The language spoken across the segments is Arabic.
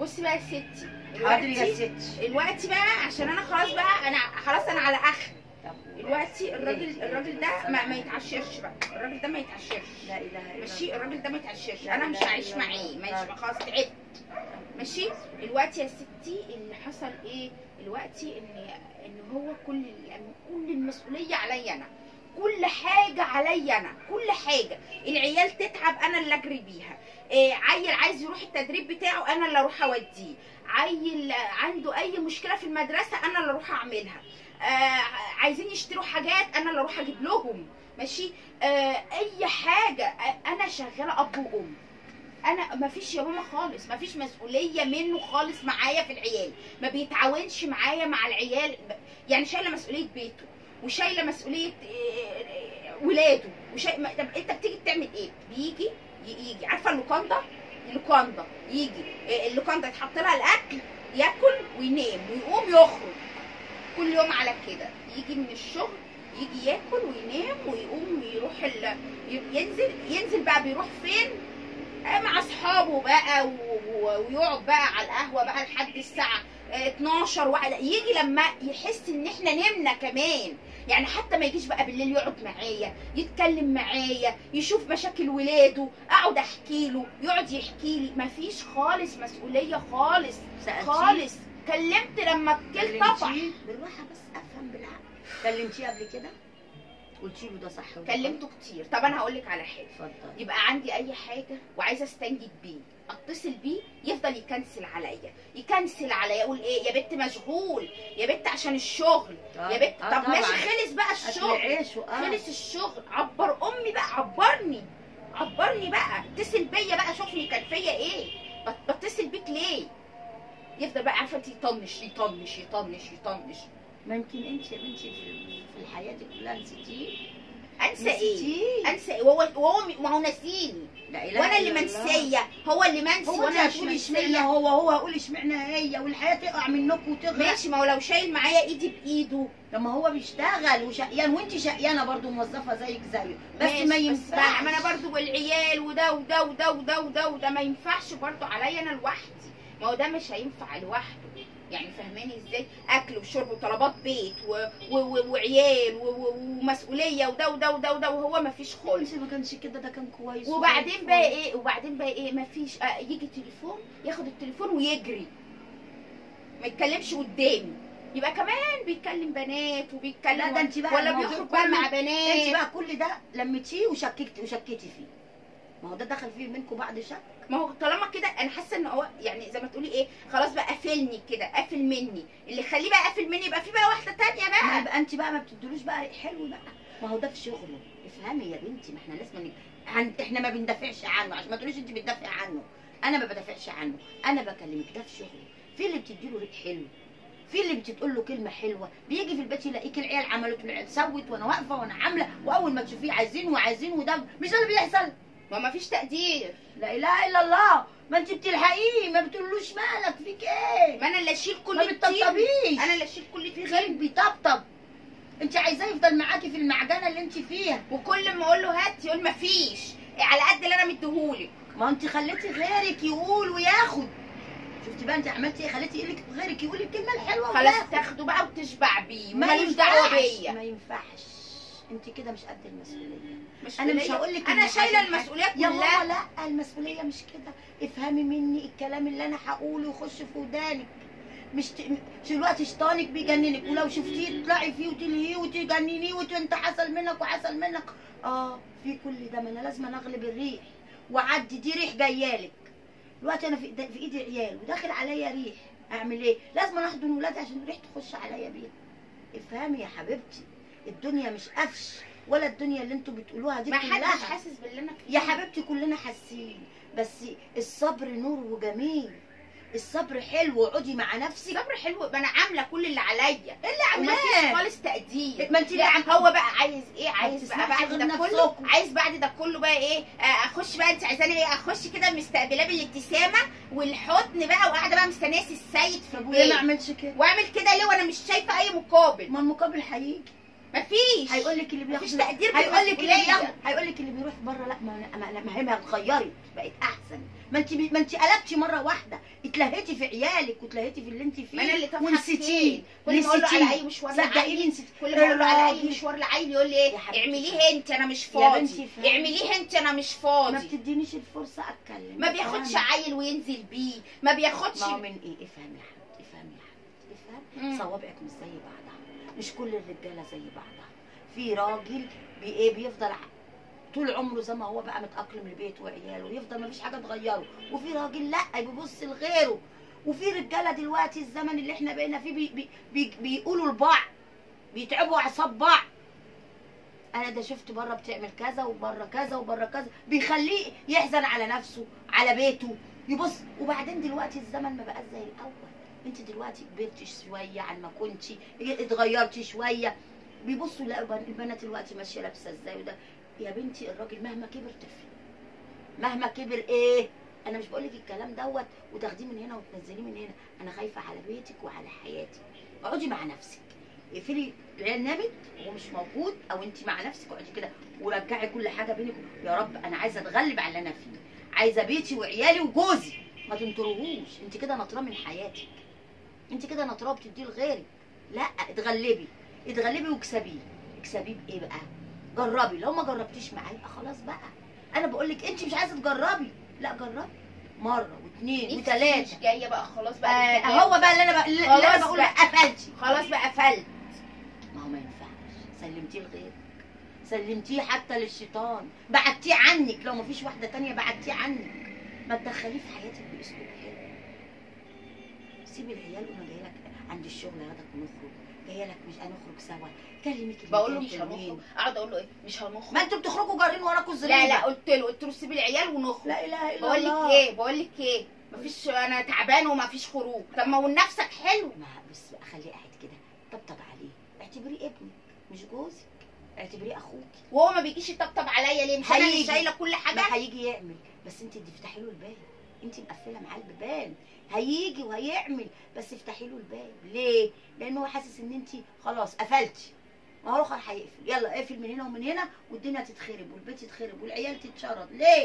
بصي بقى يا ستي، حاضر يا ستي. دلوقتي بقى عشان انا خلاص بقى، انا على اخر دلوقتي. الراجل ده ما يتعشرش بقى، الراجل ده ما يتعشرش. لا اله الا الله. ماشي، الراجل ده ما يتعشرش، انا مش هعيش معاه، ماشي خلاص تعبت. ماشي. دلوقتي يا ستي اللي حصل ايه دلوقتي، ان هو كل المسؤوليه عليا انا، كل حاجه عليا انا، كل حاجه. العيال تتعب انا اللي اجري بيها، عيل عايز يروح التدريب بتاعه انا اللي اروح اوديه، عيل عنده اي مشكله في المدرسه انا اللي اروح اعملها، عايزين يشتروا حاجات انا اللي اروح اجيب لهم. ماشي. اي حاجه انا شغاله اب وام. انا ما فيش يا ماما خالص، ما فيش مسؤوليه منه خالص معايا في العيال، ما بيتعاونش معايا مع العيال. يعني شايله مسؤوليه بيته وشايله مسؤوليه ولاده طب انت بتيجي بتعمل ايه؟ بيجي عارفه اللوكاندا يجي اللوكاندا يتحط لها الاكل، ياكل وينام ويقوم يخرج كل يوم على كده. يجي من الشغل يجي ياكل وينام ويقوم يروح ينزل بقى. بيروح فين؟ مع اصحابه بقى ويقعد بقى على القهوه بقى لحد الساعه 12 واحده. يجي لما يحس ان احنا نمنا كمان، يعني حتى ما يجيش بقى بالليل يقعد معايا يتكلم معايا يشوف مشاكل ولاده، اقعد احكي له يقعد يحكي لي. مفيش خالص مسؤوليه خالص خالص. كلمت لما الكل طفح. بالراحه بس افهم بالعقل. كلمتيه قبل كده؟ قلتي له ده صح؟ كلمته كتير. طب انا هقول لك على حاجه. اتفضل. يبقى عندي اي حاجه وعايزه استنجد بيه، اتصل بيه يفضل يكنسل عليا يقول ايه يا بنت مشغول، يا بنت عشان الشغل، يا بنت. طب ماشي خلص بقى الشغل، خلص الشغل. عبر امي بقى، عبرني بقى، اتصل بيا بقى شوفني كان فيا ايه، بتصل بيك ليه؟ يفضل بقى عارفه انت يطنش. ما يمكن انت يا بنتي في الحياه دي كلها نسيتيه. انسى ايه؟ وهو ما هو ناسيني، وانا اللي منسيه، هو اللي منسي وانا مش هتقولي اشمعنى هو هقول اشمعنى هي، والحياه تقع منكم وتغرق. ماشي، ما هو لو شايل معايا ايدي بايده. لما هو بيشتغل وشقيان وانت شقيانه برضه موظفه زيك زيه، بس ما ينفعش. ما انا برضه والعيال وده ما ينفعش برضه عليا انا لوحدي. ما هو ده مش هينفع لوحده، يعني فهماني ازاي؟ اكل وشرب وطلبات بيت وعيال ومسؤوليه وده وهو ما فيش خالص. ما كانش كده، ده كان كويس. وبعدين بقى ايه ما فيش. يجي تليفون ياخد التليفون ويجري، ما يتكلمش قدامي. يبقى كمان بيتكلم بنات وبيتكلم. لا ده انت بقى ولا بيخرج بقى مع بنات. انت بقى كل ده لميتيه وشكيتي فيه. ما هو ده دخل فيه منكم بعد شك. ما هو طالما كده انا حاسه ان هو يعني زي ما تقولي ايه، خلاص بقى قافلني كده، قافل مني. اللي يخليه بقى قافل مني يبقى في بقى واحده ثانيه بقى. يبقى انت بقى ما بتدلوش بقى حلو بقى. ما هو ده في شغله. افهمي يا بنتي، ما احنا لازم احنا ما بندافعش عنه، عشان ما تقوليش انت بتدافعي عنه. انا ما بدافعش عنه، انا بكلمك ده في شغله. في اللي بتديله ريق حلو، في اللي بتقول له كلمه حلوه، بيجي في البيت يلاقيك العيال عملت والعيال سوت وانا واقفه وانا عامله، واول ما تشوفيه عايزين وده مش ده اللي بيحصل. ما فيش تقدير. لا اله الا الله. ما انت بتلحقيه، ما بتقولوش مالك فيك ايه. ما انا اللي اشيل كل ما بتطبطبيش. انا اللي اشيل كل في غيرك بيطبطب. انت عايزاه يفضل معاكي في المعجنه اللي انت فيها، وكل ما اقول له هات يقول ما فيش، على قد اللي انا مديهولك. ما انت خليتي غيرك يقول وياخد. شفتي بقى انت عملتي ايه؟ خليتي غيرك يقول الكلمه الحلوه خلاص تاخده بقى وتشبع بيه ومالوش دعوه بيا. ما ينفعش. انت كده مش قد المسؤوليه. انا مش هقول لك انا شايله المسؤوليه كلها. يا ماما لا، المسؤوليه مش كده. افهمي مني الكلام اللي انا هقوله ويخش في ودانك. مش دلوقتي شيطانك بيجننك، ولو شفتيه تطلعي فيه وتلهيه وتجننيه وانت حصل منك وحصل منك. في كل ده ما انا لازم اغلب الريح وعدي. دي ريح جايالك دلوقتي، انا في ايدي عيال وداخل عليا ريح. اعمل ايه؟ لازم احضن ولادي عشان الريح تخش عليا بيها. افهمي يا حبيبتي، الدنيا مش قفش ولا الدنيا اللي انتوا بتقولوها دي كلها. ما حدش حاسس باللي انا فيه يا حبيبتي، كلنا حاسين، بس الصبر نور وجميل. الصبر حلو، وقعدي مع نفسك. الصبر حلو، ما انا عامله كل اللي عليا. اللي عاملاه مفيش خالص تقدير. ما انت هو بقى عايز ايه؟ عايز بقى بعد ده كله، بعد ده كله بقى ايه؟ اخش بقى. انت عايزاني ايه؟ اخش كده مستقبلاه بالابتسامه والحضن بقى، وقاعده بقى مستنيه السيد في البيت. ما اعملش كده. واعمل كده ليه وانا مش شايفه اي مقابل؟ ما المقابل هيجي. مفيش. هيقول لك اللي بياخد، مفيش تقدير. هيقول لك اللي بيروح بره لا ما هي اتغيرت بقت احسن. ما انت قلبتي مره واحده اتلهيتي في عيالك واتلهيتي في اللي انت فيه، ما انا اللي طافحه ونسيتيه. كل ما اقول له على اي مشوار صدقيني نسيتيه. كل ما اقول له على اي الراجل. مشوار لعيل يقول لي ايه؟ يا حبيبتي اعمليه انت انا مش يا فاضي، بنتي فهمي. اعمليه انت انا مش ما فاضي. بتدينيش الفرصه اتكلم. ما بياخدش فهمي. عيل وينزل بيه، ما بياخدش. ما هو من ايه؟ افهمي يا حبيبتي، افهمي يا حبيبتي، افهمي. صوابعك مش زي بعضها، مش كل الرجاله زي بعضها. في راجل بيفضل طول عمره زي ما هو بقى متأقلم لبيته وعياله ويفضل ما فيش حاجه تغيره، وفي راجل لا بيبص لغيره. وفي رجاله دلوقتي الزمن اللي احنا بقينا فيه بيقولوا لبعض، بيتعبوا اعصاب بعض. انا ده شفت بره بتعمل كذا وبره كذا وبره كذا، بيخليه يحزن على نفسه على بيته يبص. وبعدين دلوقتي الزمن ما بقاش زي الاول، انت دلوقتي كبرتي شويه عن ما كنتي، اتغيرتي شويه. بيبصوا يلاقوا البنات دلوقتي ماشيه لابسه ازاي وده. يا بنتي الراجل مهما كبر طفل، مهما كبر ايه. انا مش بقول لك الكلام دوت وتاخديه من هنا وتنزليه من هنا. انا خايفه على بيتك وعلى حياتك. اقعدي مع نفسك، اقفلي العيال نامت وهو مش موجود، او انت مع نفسك اقعدي كده ورجعي كل حاجه بينك. يا رب انا عايزه اتغلب على اللي انا فيه، عايزه بيتي وعيالي وجوزي. ما تنطروهوش، انت كده ناطراه من حياتك، انت كده ناطراه بتديه لغيرك. لا اتغلبي، اتغلبي واكسبيه. اكسبيه بايه بقى؟ جربي. لو ما جربتيش معاه يبقى خلاص بقى. انا بقول لك انت مش عايزه تجربي، لا جربي مره واثنين وثلاثه. مش جايه بقى خلاص بقى. هو بقى اللي انا بقول لك قفلتي. خلاص بقى قفلت. ما هو ما ينفعش، سلمتيه لغيرك، سلمتيه حتى للشيطان، بعدتيه عنك. لو ما فيش واحده تانية بعدتيه عنك. ما تدخليه في حياتك باسلوب حلو. سيبي العيال وانا جايه لك عند الشغل هاخدك ونخرج، جايه لك مش هنخرج سوا. كلمك بقول له مش هنخرج، اقعد اقول له ايه مش هنخرج. ما انتوا بتخرجوا جارين وراكوا الزريبه. لا قلت له سيبي العيال ونخرج. لا اله الا الله. بقول لك ايه مفيش، انا تعبان ومفيش خروج. طب ما هو نفسك حلو. ما بس بقى خليه قاعد كده، طبطب عليه، اعتبريه ابنك مش جوزك، اعتبريه اخوك. وهو ما بيجيش يطبطب عليا ليه؟ مش انا اللي شايله كل حاجه. ما هيجي يعمل، بس انت اللي تفتحي له الباب. انت مقفله معاه البيبان، هيجي وهيعمل، بس افتحي له الباب. ليه؟ لان هو حاسس ان انت خلاص قفلتي. ما هو اخر هيقفل، يلا اقفل من هنا ومن هنا والدنيا تتخرب والبيت يتخرب والعيال تتشرد.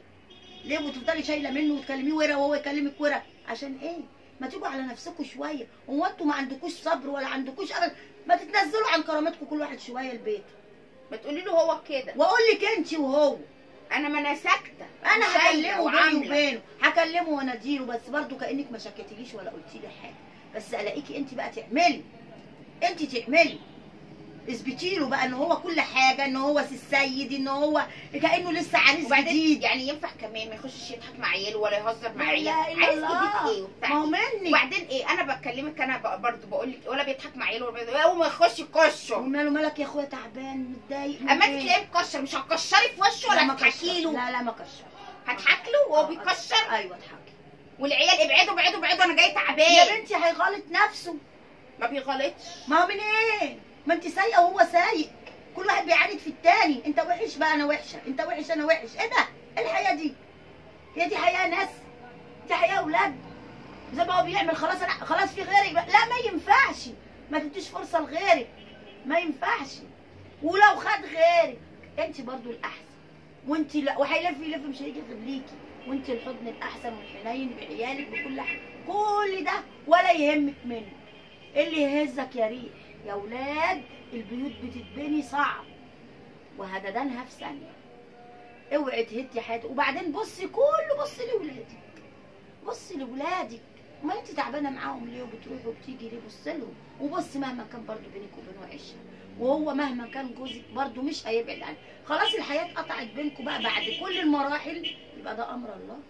ليه وتفضلي شايله منه وتكلميه ورا وهو يكلمك ورا؟ عشان ايه؟ ما تيجوا على نفسكم شويه. هو انتوا ما عندكوش صبر ولا عندكوش ابدا؟ ما تتنزلوا عن كرامتكم كل واحد شويه البيت. ما تقولي له هو كده واقول لك انت وهو. انا ما انا ساكته، انا هكلمه بيني وبينه، هكلمه واناديله، بس برضو كانك ما شكيتليش ولا قلتي لي حاجه. بس الاقيكي انت بقى تعملي، انت تعملي، اثبتي له بقى ان هو كل حاجه، ان هو السيد، ان هو كانه لسه عريس جديد. يعني ينفع كمان ما يخشش يضحك مع عياله ولا يهزر مع عياله؟ عايز جديد ايه وبتاع؟ ما هو مني. وبعدين ايه؟ انا بكلمك انا برضه بقول لك ولا بيضحك مع عياله ولا اول ما يخش يكشر. وماله مالك يا اخويا؟ تعبان متضايق. اما انت تلاقيه مكشر، مش هتكشري في وشه ولا هتحكي له؟ لا ما كشر. هتحكي له وهو بيكشر؟ ايوه اضحكي. والعيال ابعدوا انا جاي تعبان. يا بنتي هيغلط نفسه. ما بيغلطش. ما هو من ايه؟ ما انت سايقه وهو سايق، كل واحد بيعاند في التاني. انت وحش بقى انا وحشه، انت وحش انا وحش. ايه ده؟ ايه الحياه دي؟ هي دي حياه ناس؟ دي حياه اولاد. زي ما هو بيعمل خلاص انا خلاص في غيري. لا ما ينفعش، ما تديش فرصه لغيرك، ما ينفعش. ولو خد غيرك انت برضو الاحسن. وانت لا، وهيلف يلف مش هيجي غير ليكي. وانت الحضن الاحسن والحنين بعيالك بكل حاجه. كل ده ولا يهمك منه. اللي يهزك يا ريح يا ولاد. البيوت بتتبني صعب وهددانها في ثانيه. اوعي تهدي حياتك. وبعدين بصي كله، بصي لولادك، بصي لولادك. ما انت تعبانه معاهم ليه وبتروحي وبتيجي ليه؟ بصي لهم. وبصي مهما كان برضو بينك وبينه عشره، وهو مهما كان جوزك برضو مش هيبعد عنك. خلاص الحياه اتقطعت بينكم بقى بعد كل المراحل، يبقى ده امر الله.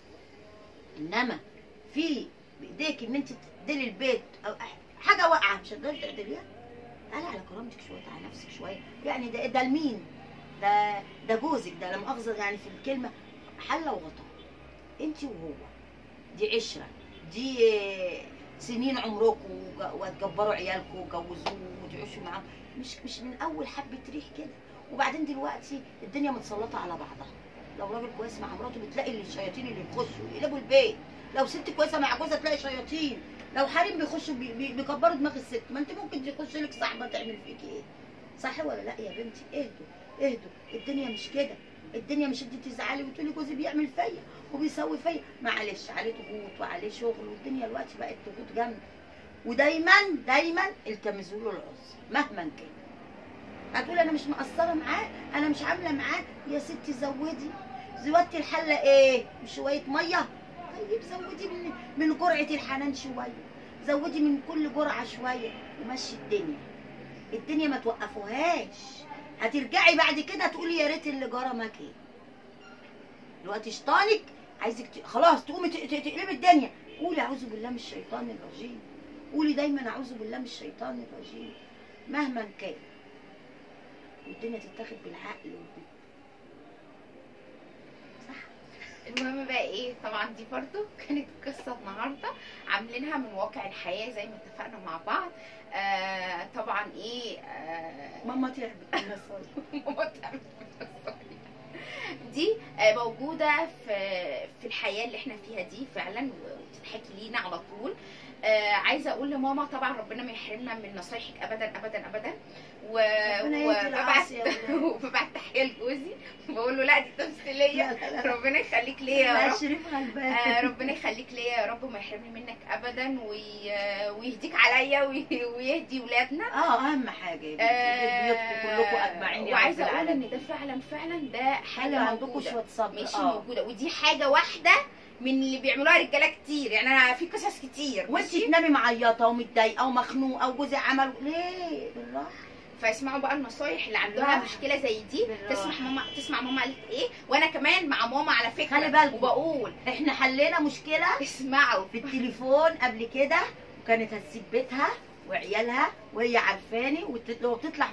انما في بايديك ان انت تدلي البيت او حاجه واقعه مش هتقدري تعدليها. تعالي على كرامتك شويه، على نفسك شويه. يعني ده لمين؟ ده جوزك، ده لا مؤاخذه يعني في الكلمه حله وغطا. انت وهو دي عشره، دي سنين عمركم وتجبروا عيالكم وجوزوه وتعيشوا معاهم. مش من اول حبه ريح كده. وبعدين دلوقتي الدنيا متسلطه على بعضها. لو راجل كويس مع مراته بتلاقي الشياطين اللي بيخشوا يقلبوا البيت. لو ست كويسه مع جوزها تلاقي شياطين. لو حريم بيخشوا بيكبروا دماغ الست. ما انت ممكن تخش لك صاحبه تعمل فيكي ايه؟ صح ولا لا يا بنتي؟ اهدوا اهدوا، الدنيا مش كده. الدنيا مش انت تزعلي وتقولي جوزي بيعمل فيا وبيسوي فيا، معلش عليه ضغوط وعليه شغل، والدنيا دلوقتي بقت ضغوط جامده. ودايما دايما التمسوا له العذر مهما كان. هتقول انا مش مقصره معاه، انا مش عامله معاه، يا ستي زودتي الحله ايه؟ بشويه ميه؟ طيب زودي من جرعه الحنان شويه، زودي من كل جرعه شويه ومشي الدنيا ما توقفوهاش. هترجعي بعد كده تقولي يا ريت اللي جرى ما كان. دلوقتي شيطانك عايزك خلاص تقومي تقلبي الدنيا. قولي اعوذ بالله من الشيطان الرجيم، قولي دايما اعوذ بالله من الشيطان الرجيم مهما كان، والدنيا تتاخد بالعقل صح. المهم بقى ايه، طبعا دي برضو كانت قصه النهارده عاملينها من واقع الحياه زي ما اتفقنا مع بعض. طبعا ايه، ماما تعبت من الصلاة. ماما تعبت من الصلاة. دي موجوده في الحياه اللي احنا فيها دي فعلا، وبتتحكي لينا على طول. عايزه اقول لماما طبعا ربنا ما يحرمنا من نصايحك ابدا ابدا ابدا. وببعت تحيه لجوزي بقول له لا دي تمثيليه، ربنا يخليك ليا يا رب. شريف غلبان. ربنا يخليك ليا يا رب، وما يحرمني منك ابدا، ويهديك عليا ويهدي ولادنا. اهم حاجه بيوتكم كلكم اجمعين. وعايزه اقول ان ده فعلا ده حاجه عندكم شويه صبر مش موجوده، ودي حاجه واحده من اللي بيعملوها رجاله كتير. يعني انا في قصص كتير وانت تنامي معيطه ومتضايقه ومخنوقه وجوزي عمل ليه بالراحه. فاسمعوا بقى النصايح اللي عندها مشكله زي دي، تسمع ماما قالت ايه، وانا كمان مع ماما على فكره. خلي بالكم وبقول احنا حلينا مشكله اسمعوا في التليفون قبل كده، وكانت هتسيب بيتها وعيالها وهي عارفاني، وتطلع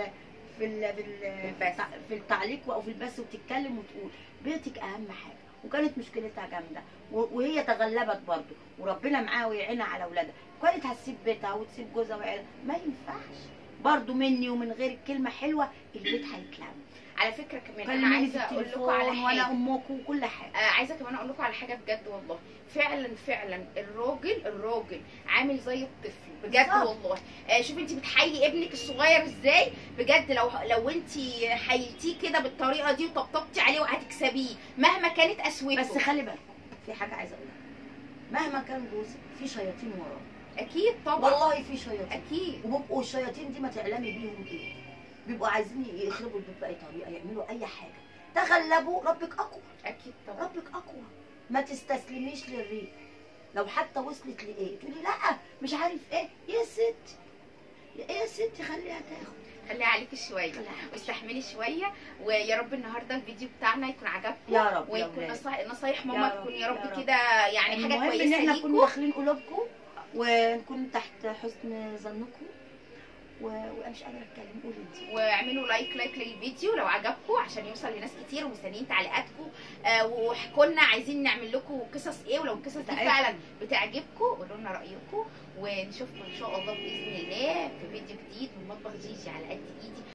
في التعليق او في البث وتتكلم وتقول بيتك اهم حاجه، وكانت مشكلتها جامده وهي تغلبت برضه، وربنا معاها ويعينها على اولادها. كانت هتسيب بيتها وتسيب جوزها وعيالها، ما ينفعش برضه مني ومن غير كلمه حلوه البيت هيتلم. على فكره كمان انا عايزه اقول لكم على حاجه، وانا امكم وكل حاجه. عايزه كمان اقول لكم على حاجه بجد والله، فعلا الراجل عامل زي الطفل بجد والله. شوفي انت بتحيي ابنك الصغير ازاي بجد. لو انت حييتيه كده بالطريقه دي وطبطبتي عليه وهتكسبيه مهما كانت قسوته. بس خلي بالك في حاجه عايزه اقولها، مهما كان جوزك في شياطين وراه. اكيد طبعا والله في شياطين اكيد، وبيبقوا الشياطين دي ما تعلمي بيهم ايه، بيبقوا عايزين يخربوا البيت باي طريقه، يعملوا اي حاجه. تغلبوا، ربك اقوى. اكيد طبعا ربك اقوى. ما تستسلميش للريح، لو حتى وصلت لايه تقولي لا مش عارف ايه، يا ستي يا ستي خليها تاخد، خليها عليكي شويه واستحملي شويه. ويا رب النهارده الفيديو بتاعنا يكون عجبكم يا رب، ويكون نصايح ماما تكون يا رب كده يعني حاجه كويسه ليكم. ان احنا ليكم، نكون داخلين قلوبكم ونكون تحت حسن ظنكم. ومش قادره اتكلم، قولي انت. واعملوا لايك للفيديو لو عجبكم عشان يوصل لناس كتير، ومستنيين تعليقاتكم. واحكوا لنا عايزين نعمل لكم قصص ايه، ولو القصص دي فعلا بتعجبكم قولوا لنا رايكم. ونشوفكم ان شاء الله باذن الله في فيديو جديد من مطبخ جيجي على قد ايدي.